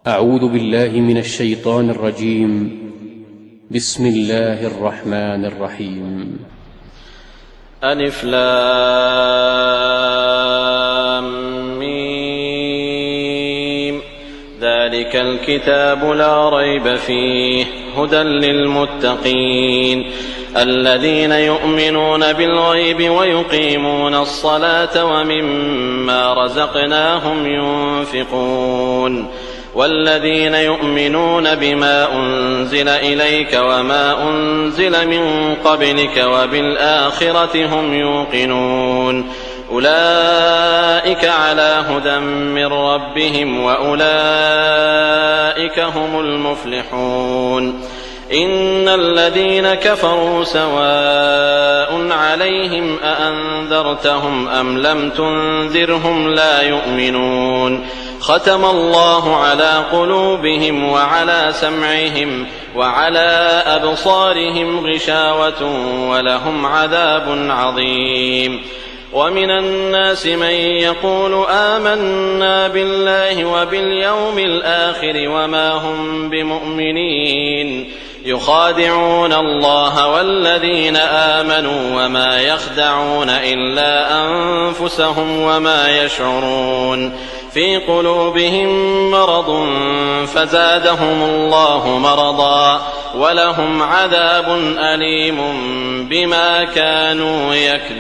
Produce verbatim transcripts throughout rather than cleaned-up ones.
أعوذ بالله من الشيطان الرجيم. بسم الله الرحمن الرحيم. ألف لام ميم. ذلك الكتاب لا ريب فيه هدى للمتقين الذين يؤمنون بالغيب ويقيمون الصلاة ومما رزقناهم ينفقون والذين يؤمنون بما أنزل إليك وما أنزل من قبلك وبالآخرة هم يوقنون أولئك على هدى من ربهم وأولئك هم المفلحون. إن الذين كفروا سواء عليهم أأنذرتهم أم لم تنذرهم لا يؤمنون. ختم الله على قلوبهم وعلى سمعهم وعلى أبصارهم غشاوة ولهم عذاب عظيم. ومن الناس من يقول آمنا بالله وباليوم الآخر وما هم بمؤمنين يخادعون الله والذين آمنوا وما يخدعون إلا أنفسهم وما يشعرون. في قلوبهم مرض فزادهم الله مرضا ولهم عذاب أليم بما كانوا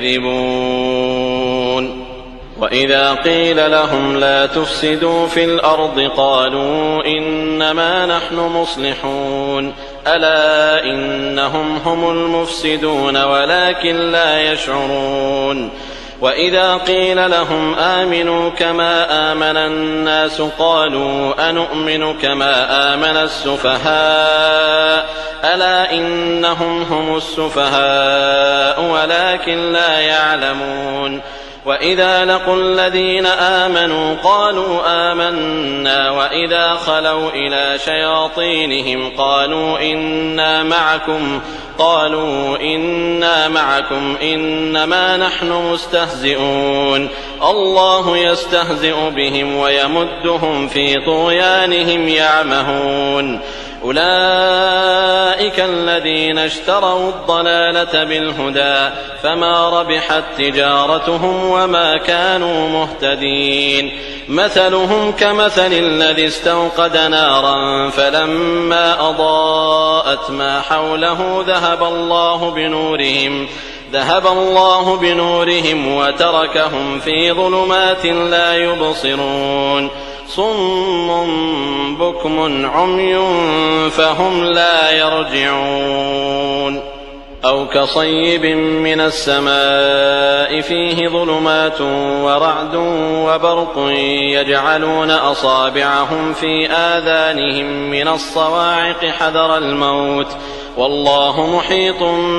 يكذبون. وإذا قيل لهم لا تفسدوا في الأرض قالوا إنما نحن مصلحون ألا إنهم هم المفسدون ولكن لا يشعرون. وإذا قيل لهم آمنوا كما آمن الناس قالوا أنؤمن كما آمن السفهاء ألا إنهم هم السفهاء ولكن لا يعلمون. وإذا لقوا الذين آمنوا قالوا آمنا وإذا خلوا إلى شياطينهم قالوا إنا معكم قالوا إنا معكم إنما نحن مستهزئون الله يستهزئ بهم ويمدهم في طغيانهم يعمهون. أولئك الذين اشتروا الضلالة بالهدى فما ربحت تجارتهم وما كانوا مهتدين. مثلهم كمثل الذي استوقد نارا فلما أضاءت ما حوله ذهب الله بنورهم ذهب الله بنورهم وتركهم في ظلمات لا يبصرون. صم بكم عمي فهم لا يرجعون. أو كصيب من السماء فيه ظلمات ورعد وبرق يجعلون أصابعهم في آذانهم من الصواعق حذر الموت والله محيط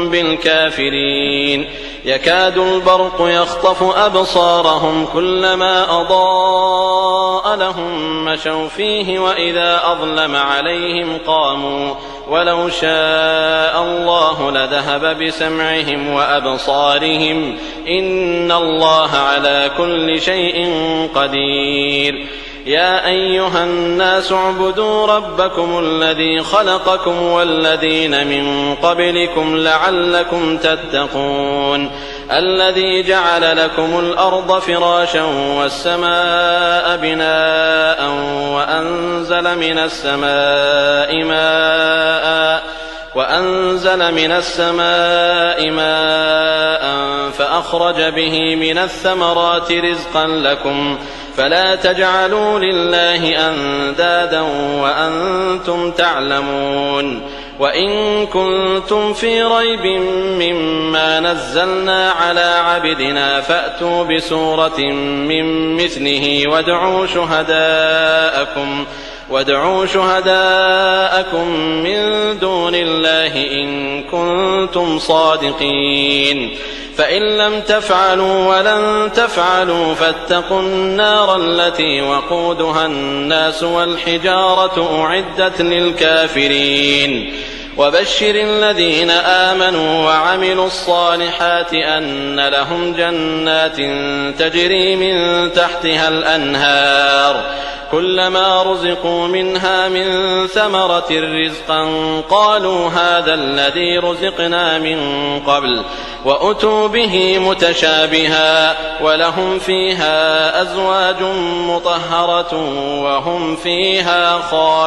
بالكافرين. يكاد البرق يخطف أبصارهم كلما أضاء لهم مشوا فيه وإذا أظلم عليهم قاموا ولو شاء الله لذهب بسمعهم وأبصارهم إن الله على كل شيء قدير. يا أيها الناس اعبدوا ربكم الذي خلقكم والذين من قبلكم لعلكم تتقون الذي جعل لكم الأرض فراشا والسماء بناء وأنزل من السماء ماء وأنزل من السماء ماء فأخرج به من الثمرات رزقا لكم فلا تجعلوا لله أندادا وأنتم تعلمون. وإن كنتم في ريب مما نزلنا على عبدنا فأتوا بسورة من مثله وادعوا شهداءكم وادعوا شهداءكم من دون الله إن كنتم صادقين. فإن لم تفعلوا ولن تفعلوا فاتقوا النار التي وقودها الناس والحجارة أعدت للكافرين. وبشر الذين آمنوا وعملوا الصالحات أن لهم جنات تجري من تحتها الأنهار كلما رزقوا منها من ثمرة رزقا قالوا هذا الذي رزقنا من قبل وأتوا به متشابها ولهم فيها أزواج مطهرة وهم فيها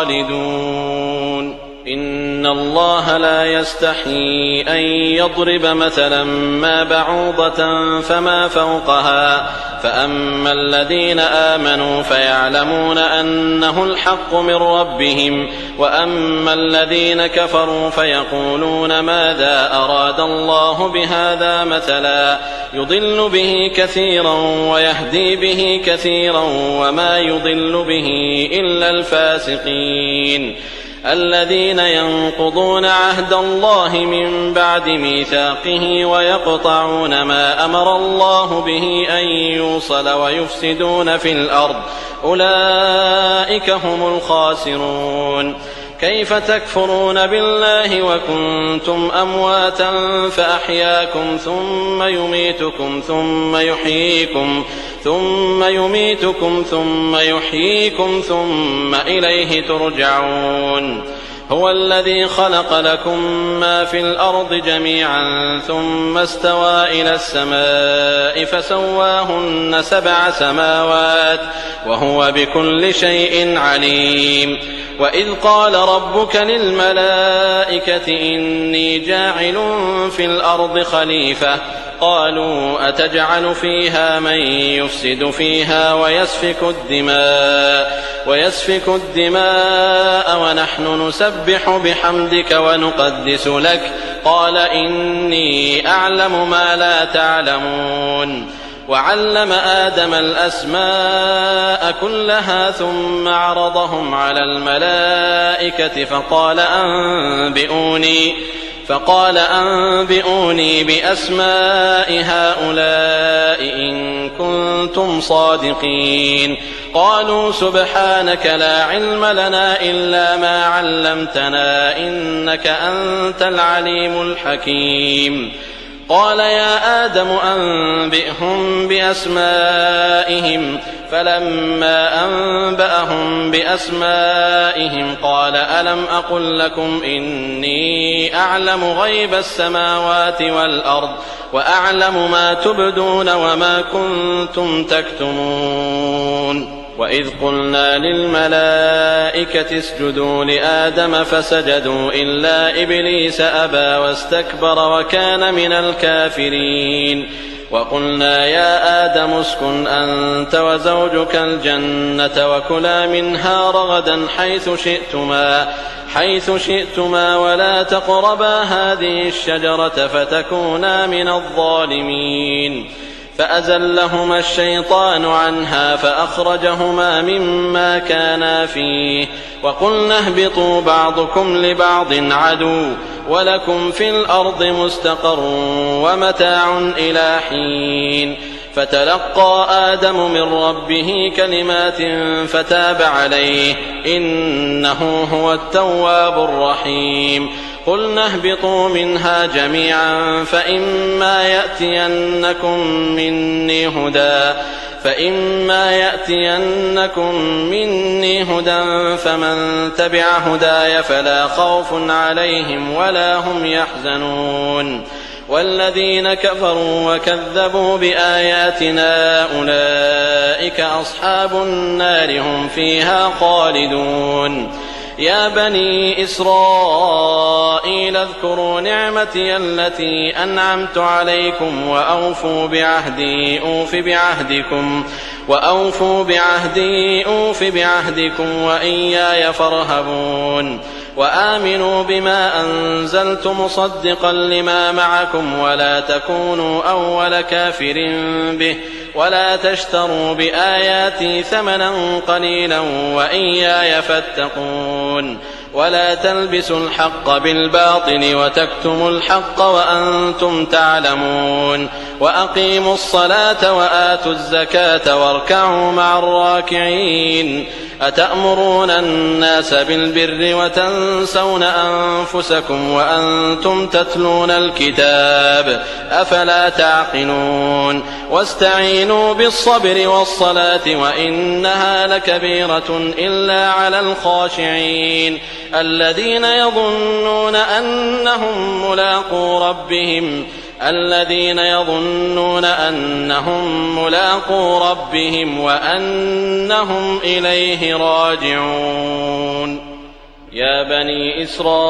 خالدون إن الله لا يستحيي أن يضرب مثلا ما بعوضة فما فوقها فأما الذين آمنوا فيعلمون أنه الحق من ربهم وأما الذين كفروا فيقولون ماذا أراد الله بهذا مثلا يضل به كثيرا ويهدي به كثيرا وما يضل به إلا الفاسقين الذين ينقضون عهد الله من بعد ميثاقه ويقطعون ما أمر الله به أن يوصل ويفسدون في الأرض أولئك هم الخاسرون كيف تكفرون بالله وكنتم أمواتا فأحياكم ثم يميتكم ثم يحييكم ثم يميتكم ثم يحييكم ثم إليه ترجعون هو الذي خلق لكم ما في الأرض جميعا ثم استوى إلى السماء فسواهن سبع سماوات وهو بكل شيء عليم وإذ قال ربك للملائكة إني جاعل في الأرض خليفة قالوا أتجعل فيها من يفسد فيها ويسفك الدماء ويسفك الدماء ونحن نسبح بحمدك ونقدس لك قال إني أعلم ما لا تعلمون وعلم آدم الأسماء كلها ثم عرضهم على الملائكة فقال أنبئوني فقال أنبئوني بأسماء هؤلاء إن كنتم صادقين قالوا سبحانك لا علم لنا إلا ما علمتنا إنك أنت العليم الحكيم قال يا آدم أنبئهم بأسمائهم فلما أنبأهم بأسمائهم قال ألم أقل لكم إني أعلم غيب السماوات والأرض وأعلم ما تبدون وما كنتم تكتمون وإذ قلنا للملائكة اسجدوا لآدم فسجدوا إلا إبليس أبى واستكبر وكان من الكافرين وقلنا يا آدم اسكن أنت وزوجك الجنة وكلا منها رغدا حيث شئتما حيث شئتما ولا تقربا هذه الشجرة فتكونا من الظالمين فأزلهما الشيطان عنها فأخرجهما مما كانا فيه وقلنا اهبطوا بعضكم لبعض عدو ولكم في الأرض مستقر ومتاع إلى حين فتلقى آدم من ربه كلمات فتاب عليه إنه هو التواب الرحيم قلنا اهبطوا منها جميعا فإما يأتينكم مني هدى فإما يأتينكم مني هدى فمن تبع هداي فلا خوف عليهم ولا هم يحزنون والذين كفروا وكذبوا بآياتنا أولئك أصحاب النار هم فيها خالدون يا بني إسرائيل اذكروا نعمتي التي أنعمت عليكم وأوفوا بعهدي أوف بعهدكم وأوفوا بعهدي أوف بعهدكم وإياي فارهبون وآمنوا بما أنزلت مصدقا لما معكم ولا تكونوا أول كافر به ولا تشتروا بآياتي ثمنا قليلا وإياي فاتقون ولا تلبسوا الحق بالباطل وتكتموا الحق وأنتم تعلمون وأقيموا الصلاة وآتوا الزكاة واركعوا مع الراكعين أتأمرون الناس بالبر وتنسون أنفسكم وأنتم تتلون الكتاب أفلا تعقلون واستعينوا بالصبر والصلاة وإنها لكبيرة إلا على الخاشعين الذين يظنون أنهم ملاقو ربهم الذين يظنون أنهم ملاقو ربهم وأنهم إليه راجعون يا بني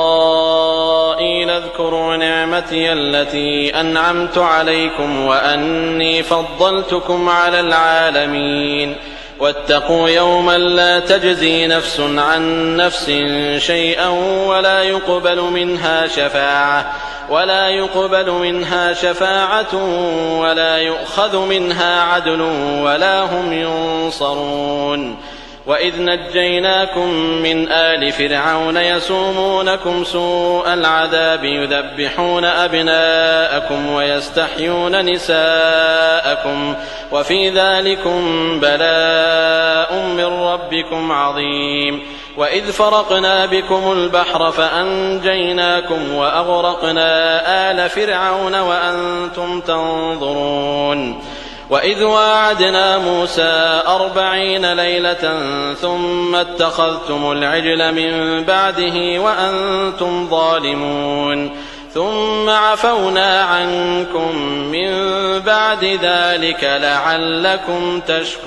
إسرائيل اذكروا نعمتي التي أنعمت عليكم وأني فضلتكم على العالمين واتقوا يوما لا تجزي نفس عن نفس شيئا ولا يقبل منها شفاعة ولا يقبل منها شفاعة ولا يؤخذ منها عدل ولا هم ينصرون وإذ نجيناكم من آل فرعون يسومونكم سوء العذاب يذبحون أبناءكم ويستحيون نساءكم وفي ذلكم بلاء من ربكم عظيم وإذ فرقنا بكم البحر فأنجيناكم وأغرقنا آل فرعون وأنتم تنظرون وإذ واعدنا موسى أربعين ليلة ثم اتخذتم العجل من بعده وأنتم ظالمون ثم عفونا عنكم من بعد ذلك لعلكم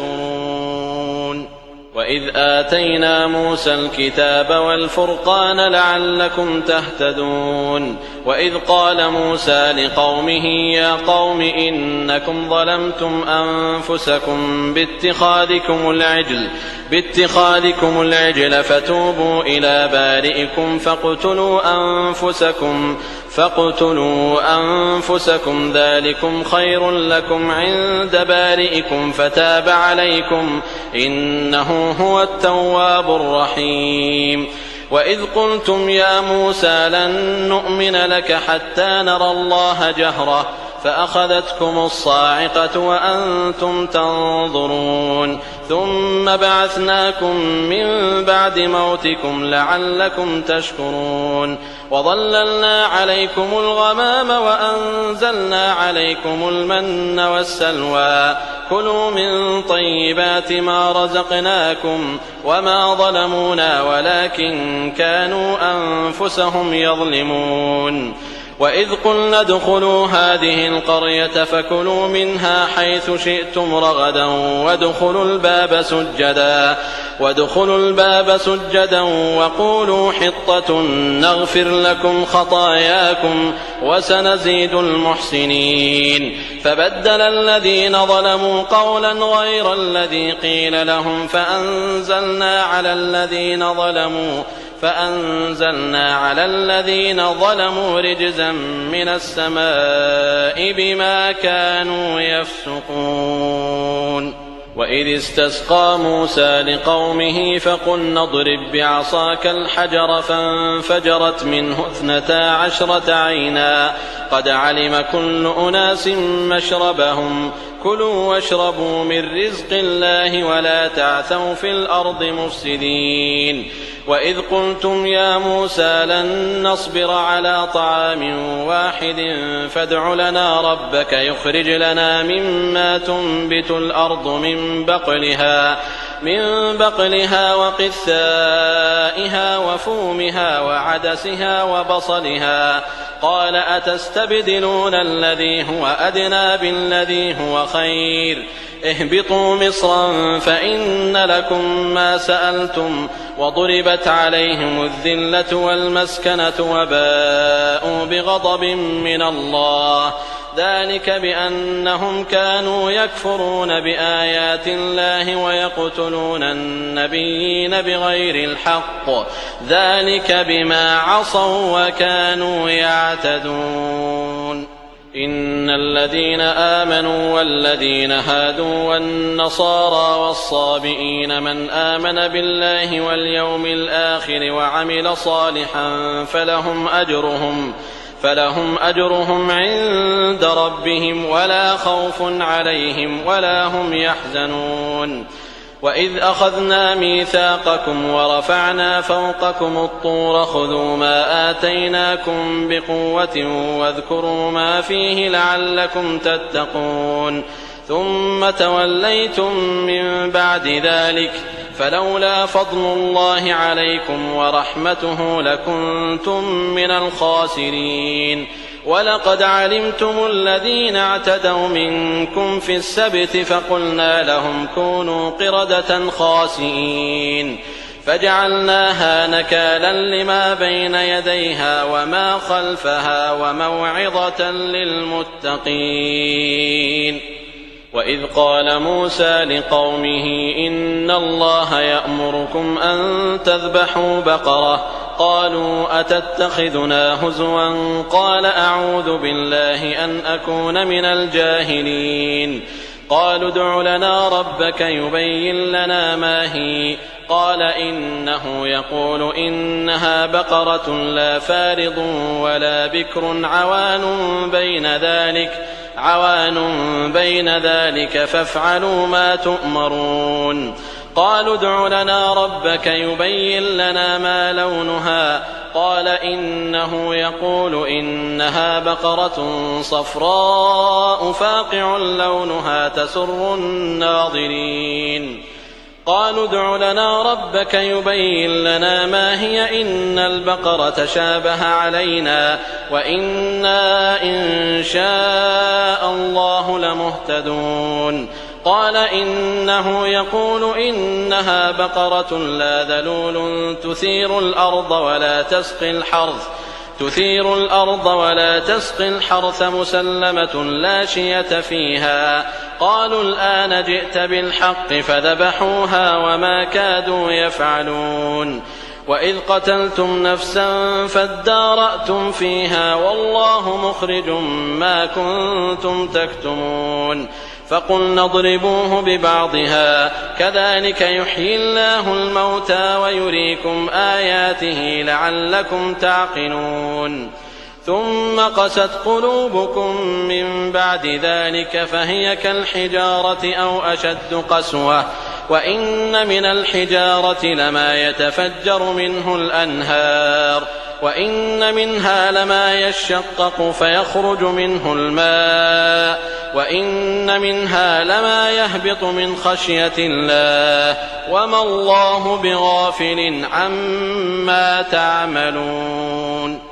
تشكرون وإذ آتينا موسى الكتاب والفرقان لعلكم تهتدون وإذ قال موسى لقومه يا قوم إنكم ظلمتم أنفسكم باتخاذكم العجل باتخاذكم العجل فتوبوا إلى بارئكم فاقتلوا أنفسكم فاقتلوا أنفسكم ذلكم خير لكم عند بارئكم فتاب عليكم إنه هو التواب الرحيم وإذ قلتم يا موسى لن نؤمن لك حتى نرى الله جهرة فأخذتكم الصاعقة وأنتم تنظرون ثم بعثناكم من بعد موتكم لعلكم تشكرون وظللنا عليكم الغمام وأنزلنا عليكم المن والسلوى كلوا من طيبات ما رزقناكم وما ظلمونا ولكن كانوا أنفسهم يظلمون وإذ قلنا ادخلوا هذه القرية فكلوا منها حيث شئتم رغدا وادخلوا الباب سجدا وادخلوا الباب سجدا وقولوا حطة نغفر لكم خطاياكم وسنزيد المحسنين فبدل الذين ظلموا قولا غير الذي قيل لهم فأنزلنا على الذين ظلموا فأنزلنا على الذين ظلموا رجزا من السماء بما كانوا يفسقون وإذ استسقى موسى لقومه فقلنا اضرب بعصاك الحجر فانفجرت منه اثنتا عشرة عينا قد علم كل أناس مشربهم كلوا واشربوا من رزق الله ولا تعثوا في الأرض مفسدين وإذ قلتم يا موسى لن نصبر على طعام واحد فادع لنا ربك يخرج لنا مما تنبت الأرض من بقلها من بقلها وقثائها وفومها وعدسها وبصلها قال أتستبدلون الذي هو أدنى بالذي هو خير اهبطوا مصرا فإن لكم ما سألتم وضربت عليهم الذلة والمسكنة وباءوا بغضب من الله ذلك بأنهم كانوا يكفرون بآيات الله ويقتلون النبيين بغير الحق ذلك بما عصوا وكانوا يعتدون إن الذين آمنوا والذين هادوا والنصارى والصابئين من آمن بالله واليوم الآخر وعمل صالحا فلهم أجرهم فلهم أجرهم عند ربهم ولا خوف عليهم ولا هم يحزنون. وإذ أخذنا ميثاقكم ورفعنا فوقكم الطور خذوا ما آتيناكم بقوة واذكروا ما فيه لعلكم تتقون ثم توليتم من بعد ذلك فلولا فضل الله عليكم ورحمته لكنتم من الخاسرين. ولقد علمتم الذين اعتدوا منكم في السبت فقلنا لهم كونوا قردة خاسئين فجعلناها نكالا لما بين يديها وما خلفها وموعظة للمتقين. وإذ قال موسى لقومه إن الله يأمركم أن تذبحوا بقرة قالوا أتتخذنا هزوا قال أعوذ بالله أن أكون من الجاهلين. قالوا ادع لنا ربك يبين لنا ما هي قال إنه يقول إنها بقرة لا فارض ولا بكر عوان بين ذلك عوان بين ذلك فافعلوا ما تؤمرون. قالوا ادع لنا ربك يبين لنا ما لونها قال إنه يقول إنها بقرة صفراء فاقع لونها تسر الناظرين. قالوا ادع لنا ربك يبين لنا ما هي إن البقرة شابه علينا وإنا إن شاء الله لمهتدون. قال إنه يقول إنها بقرة لا ذلول تثير الأرض ولا تسقي الحرث تثير الأرض ولا تسقي الحرث مسلمة لا شية فيها. قالوا الآن جئت بالحق فذبحوها وما كادوا يفعلون. وإذ قتلتم نفسا فادارأتم فيها والله مخرج ما كنتم تكتمون. فقلنا اضربوه ببعضها كذلك يحيي الله الموتى ويريكم آياته لعلكم تعقلون. ثم قست قلوبكم من بعد ذلك فهي كالحجارة أو أشد قسوة وإن من الحجارة لما يتفجر منه الأنهار وإن منها لما يشقق فيخرج منه الماء وإن منها لما يهبط من خشية الله وما الله بغافل عما تعملون.